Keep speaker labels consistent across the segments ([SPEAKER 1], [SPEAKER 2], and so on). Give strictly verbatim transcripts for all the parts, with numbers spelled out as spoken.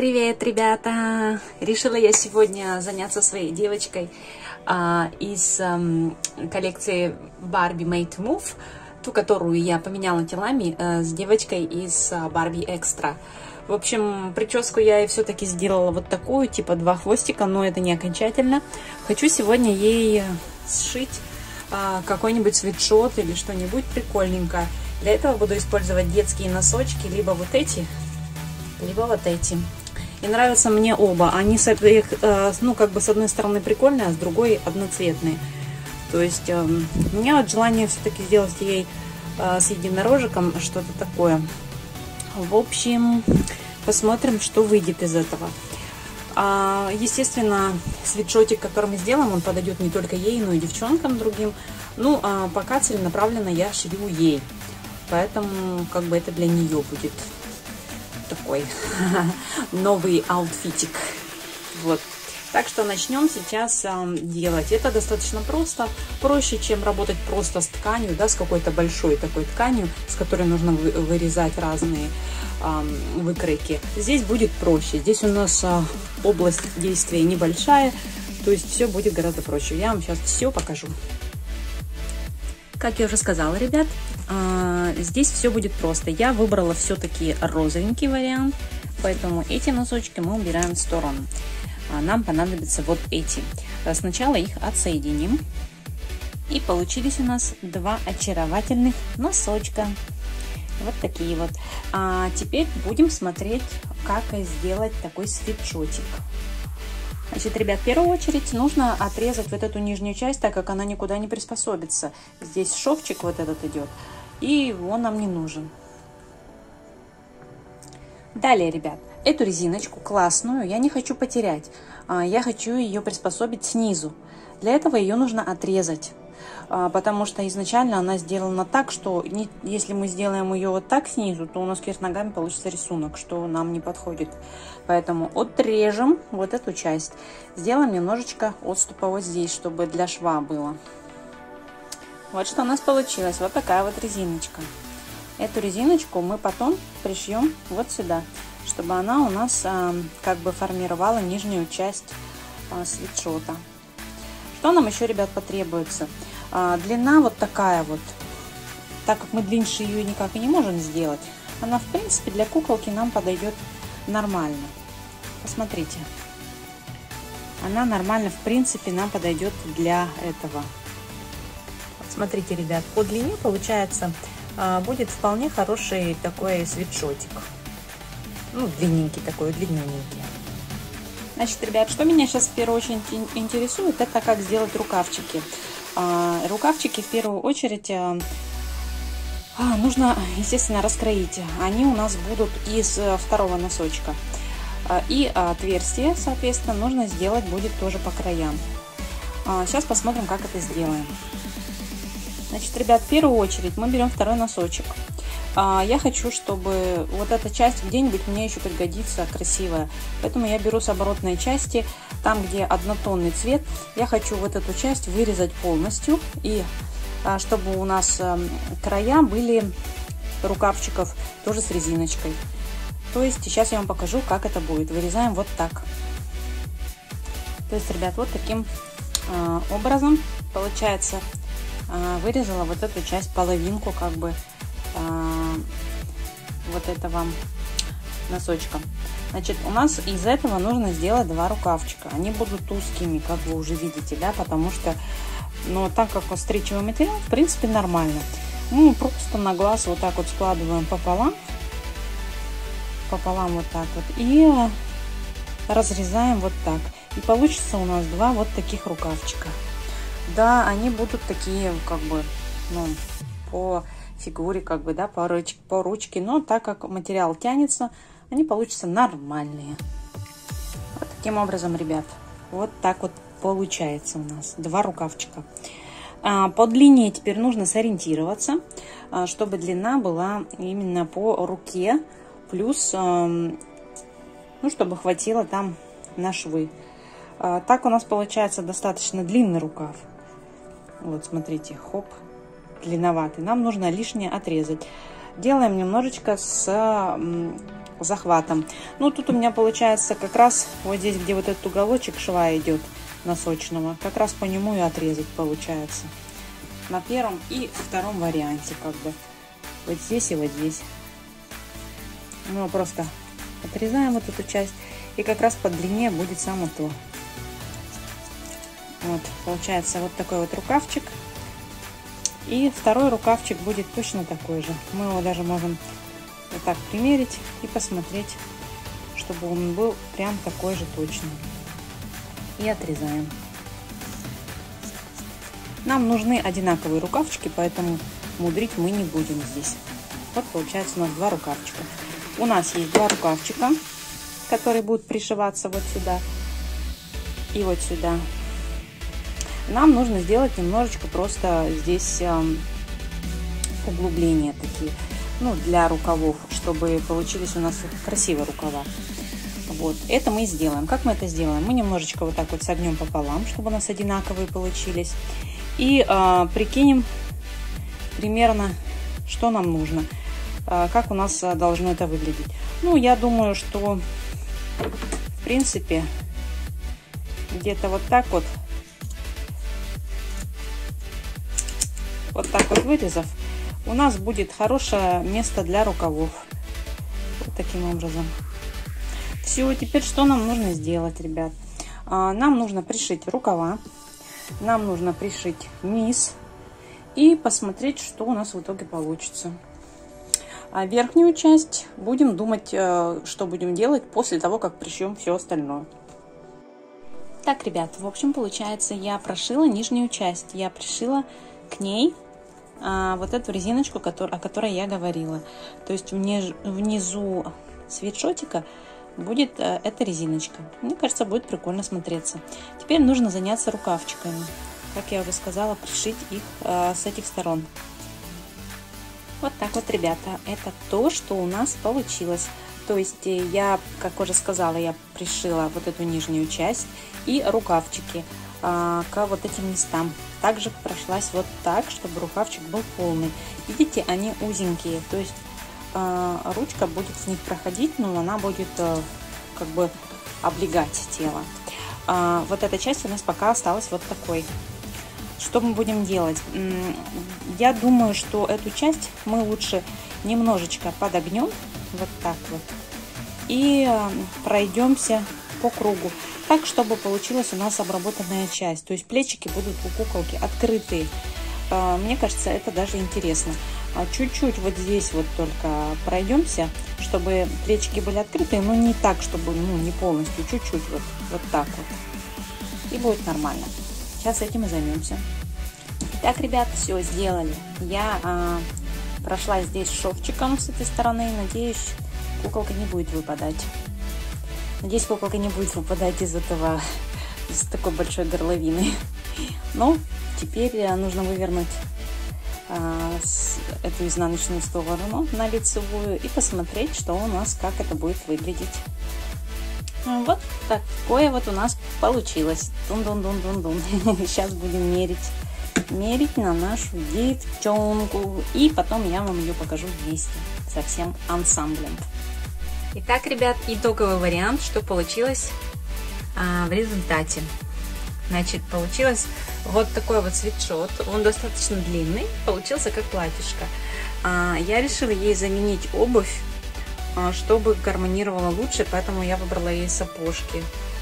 [SPEAKER 1] Привет, ребята! Решила я сегодня заняться своей девочкой а, из а, коллекции Barbie Made to Move, ту, которую я поменяла телами, а, с девочкой из а, Barbie Extra. В общем, прическу я ей все-таки сделала вот такую, типа два хвостика, но это не окончательно. Хочу сегодня ей сшить а, какой-нибудь свитшот или что-нибудь прикольненькое. Для этого буду использовать детские носочки, либо вот эти, либо вот эти. И нравятся мне оба. Они, ну, как бы с одной стороны прикольные, а с другой одноцветные. То есть у меня вот желание все-таки сделать ей с единорожиком что-то такое. В общем, посмотрим, что выйдет из этого. Естественно, свитшотик, который мы сделаем, он подойдет не только ей, но и девчонкам другим. Ну, а пока целенаправленно я шью ей. Поэтому как бы это для нее будет такой новый аутфитик. Вот. Так что начнем сейчас э, делать. Это достаточно просто, проще, чем работать просто с тканью, да, с какой-то большой такой тканью, с которой нужно вы, вырезать разные э, выкройки. Здесь будет проще. Здесь у нас э, область действия небольшая, то есть все будет гораздо проще. Я вам сейчас все покажу. Как я уже сказала, ребят, здесь все будет просто. Я выбрала все-таки розовенький вариант, поэтому эти носочки мы убираем в сторону. Нам понадобятся вот эти. Сначала их отсоединим. И получились у нас два очаровательных носочка. Вот такие вот. А теперь будем смотреть, как сделать такой свитшотик. Значит, ребят, в первую очередь нужно отрезать вот эту нижнюю часть, так как она никуда не приспособится. Здесь шовчик вот этот идет, и он нам не нужен. Далее, ребят, эту резиночку классную я не хочу потерять. Я хочу ее приспособить снизу. Для этого ее нужно отрезать, потому что изначально она сделана так, что не, если мы сделаем ее вот так снизу, то у нас кверх ногами получится рисунок, что нам не подходит. Поэтому отрежем вот эту часть. Сделаем немножечко отступа вот здесь, чтобы для шва было. Вот что у нас получилось. Вот такая вот резиночка. Эту резиночку мы потом пришьем вот сюда, чтобы она у нас а, как бы формировала нижнюю часть а, свитшота. Что нам еще, ребят, потребуется? А, длина вот такая вот. Так как мы длиннее ее никак и не можем сделать, она, в принципе, для куколки нам подойдет нормально. Посмотрите. Она нормально, в принципе, нам подойдет для этого. Смотрите, ребят, по длине получается будет вполне хороший такой свитшотик. Ну, длинненький такой, длинненький. Значит, ребят, что меня сейчас в первую очередь интересует, это как сделать рукавчики. Рукавчики в первую очередь нужно, естественно, раскроить. Они у нас будут из второго носочка. И отверстие, соответственно, нужно сделать будет тоже по краям. Сейчас посмотрим, как это сделаем. Значит, ребят, в первую очередь мы берем второй носочек. Я хочу, чтобы вот эта часть где-нибудь мне еще пригодится красивая. Поэтому я беру с оборотной части, там, где однотонный цвет, я хочу вот эту часть вырезать полностью. И чтобы у нас края были рукавчиков тоже с резиночкой. То есть сейчас я вам покажу, как это будет. Вырезаем вот так. То есть, ребят, вот таким э, образом получается. Э, вырезала вот эту часть, половинку как бы э, вот этого носочка. Значит, у нас из этого нужно сделать два рукавчика. Они будут узкими, как вы уже видите, да, потому что, ну, так как стричевый материал, в принципе, нормально. Мы просто на глаз вот так вот складываем пополам. пополам вот так вот и разрезаем вот так, и получится у нас два вот таких рукавчика. Да, они будут такие как бы, ну, по фигуре как бы, да, по ручке, по ручке, но так как материал тянется, они получатся нормальные. Вот таким образом, ребят, вот так вот получается у нас два рукавчика. По длине теперь нужно сориентироваться, чтобы длина была именно по руке. Плюс, ну, чтобы хватило там на швы. Так у нас получается достаточно длинный рукав. Вот, смотрите, хоп, длинноватый. Нам нужно лишнее отрезать. Делаем немножечко с захватом. Ну, тут у меня получается как раз вот здесь, где вот этот уголочек шва идет носочного, как раз по нему и отрезать получается. На первом и втором варианте, как бы. Вот здесь и вот здесь. Ну, просто отрезаем вот эту часть. И как раз по длине будет само то. Вот, получается вот такой вот рукавчик. И второй рукавчик будет точно такой же. Мы его даже можем вот так примерить и посмотреть, чтобы он был прям такой же точный. И отрезаем. Нам нужны одинаковые рукавчики, поэтому мудрить мы не будем здесь. Вот получается у нас два рукавчика. У нас есть два рукавчика, которые будут пришиваться вот сюда и вот сюда. Нам нужно сделать немножечко просто здесь углубления такие, ну, для рукавов, чтобы получились у нас красивые рукава. Вот, это мы сделаем. Как мы это сделаем? Мы немножечко вот так вот согнем пополам, чтобы у нас одинаковые получились. И э, прикинем примерно, что нам нужно, э, как у нас должно это выглядеть. Ну, я думаю, что в принципе где-то вот так вот, вот так вот вырезав, у нас будет хорошее место для рукавов. Вот таким образом. Все, теперь что нам нужно сделать, ребят? А, нам нужно пришить рукава, нам нужно пришить низ и посмотреть, что у нас в итоге получится. А верхнюю часть будем думать, что будем делать после того, как пришьем все остальное. Так, ребят, в общем, получается, я прошила нижнюю часть, я пришила к ней а, вот эту резиночку, который, о которой я говорила. То есть вниж, внизу свитшотика будет а, эта резиночка. Мне кажется, будет прикольно смотреться. Теперь нужно заняться рукавчиками. Как я уже сказала, пришить их а, с этих сторон. Вот так вот, ребята, это то, что у нас получилось. То есть я, как уже сказала, я пришила вот эту нижнюю часть и рукавчики а, к вот этим местам. Также прошлась вот так, чтобы рукавчик был полный. Видите, они узенькие, то есть а, ручка будет в них проходить, но она будет а, как бы облегать тело. А, вот эта часть у нас пока осталась вот такой. Что мы будем делать? Я думаю, что эту часть мы лучше немножечко подогнем, вот так вот, и пройдемся по кругу, так, чтобы получилась у нас обработанная часть. То есть плечики будут у куколки открытые. Мне кажется, это даже интересно. Чуть-чуть вот здесь вот только пройдемся, чтобы плечики были открытые, но не так, чтобы, ну, не полностью, чуть-чуть вот, вот так вот. И будет нормально. Сейчас этим и займемся. Так, ребят, все сделали. Я а, прошла здесь шовчиком с этой стороны. Надеюсь, куколка не будет выпадать. Надеюсь, куколка не будет выпадать из этого, из такой большой горловины. Но теперь нужно вывернуть а, с, эту изнаночную сторону на лицевую и посмотреть, что у нас, как это будет выглядеть. Вот такое вот у нас получилось. Дун-дун-дун-дун-дун. Сейчас будем мерить. Мерить на нашу девчонку. И потом я вам ее покажу вместе со всем ансамблем. Итак, ребят, итоговый вариант, что получилось а, в результате. Значит, получилось вот такой вот свитшот. Он достаточно длинный. Получился как платьишко. А, я решила ей заменить обувь, чтобы гармонировала лучше, поэтому я выбрала ей сапожки.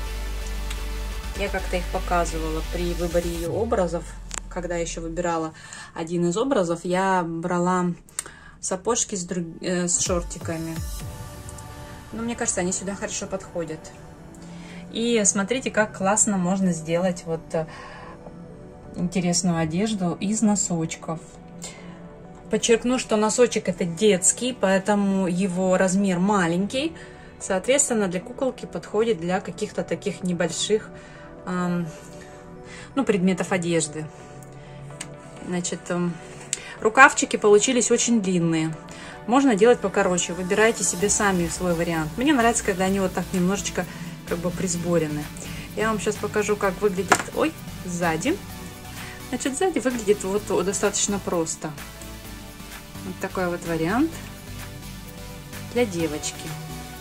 [SPEAKER 1] Я как-то их показывала при выборе ее образов. Когда еще выбирала один из образов, я брала сапожки с, друг... э, с шортиками. Но мне кажется, они сюда хорошо подходят. И смотрите, как классно можно сделать вот интересную одежду из носочков. Подчеркну, что носочек это детский, поэтому его размер маленький. Соответственно, для куколки подходит для каких-то таких небольших эм, ну, предметов одежды. Значит, эм, рукавчики получились очень длинные. Можно делать покороче. Выбирайте себе сами свой вариант. Мне нравится, когда они вот так немножечко как бы присборены. Я вам сейчас покажу, как выглядит, ой, сзади. Значит, сзади выглядит вот достаточно просто. Вот такой вот вариант для девочки.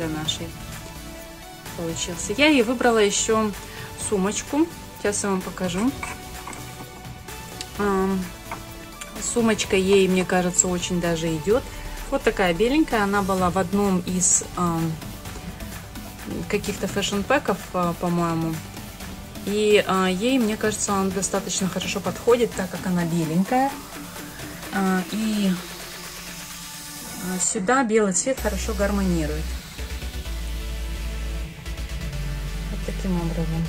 [SPEAKER 1] для нашей получился. Я ей выбрала еще сумочку. Сейчас я вам покажу. Сумочка ей, мне кажется, очень даже идет. Вот такая беленькая. Она была в одном из каких-то фэшн-пэков, по-моему. И ей, мне кажется, она достаточно хорошо подходит, так как она беленькая. И сюда белый цвет хорошо гармонирует. Вот таким образом.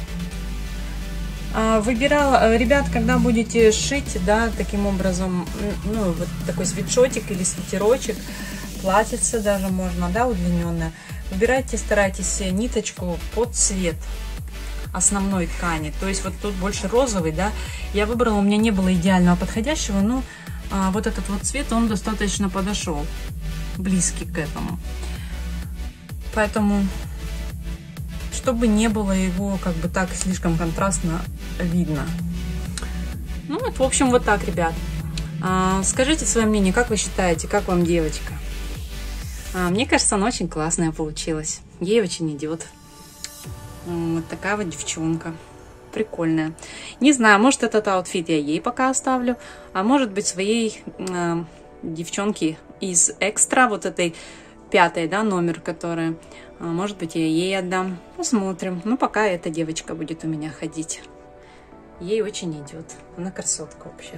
[SPEAKER 1] Выбирала, ребят, когда будете шить, да, таким образом, ну, вот такой свитшотик или свитерочек, платьице даже можно, да, удлиненное. Выбирайте, старайтесь ниточку под цвет основной ткани. То есть вот тут больше розовый, да. Я выбрала, у меня не было идеального подходящего, но а, вот этот вот цвет, он достаточно подошел, близкий к этому. Поэтому, чтобы не было его как бы так слишком контрастно видно. Ну вот, в общем, вот так, ребят. А, скажите свое мнение, как вы считаете, как вам девочка? А, мне кажется, она очень классная получилась. Ей очень идет. Вот такая вот девчонка. Прикольная. Не знаю, может, этот аутфит я ей пока оставлю, а может быть, своей э, девчонке из экстра, вот этой пятой, да, номер, которая, э, может быть, я ей отдам. Посмотрим. Ну, пока эта девочка будет у меня ходить. Ей очень идет. Она красотка вообще.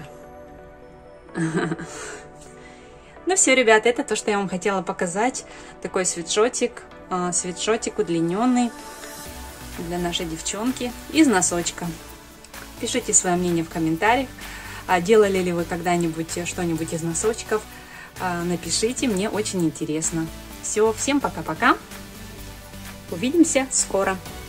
[SPEAKER 1] Ну все, ребят, это то, что я вам хотела показать. Такой свитшотик, э, свитшотик удлиненный для нашей девчонки из носочка. Пишите свое мнение в комментариях. А делали ли вы когда-нибудь что-нибудь из носочков? А, напишите, мне очень интересно. Все, всем пока-пока. Увидимся скоро.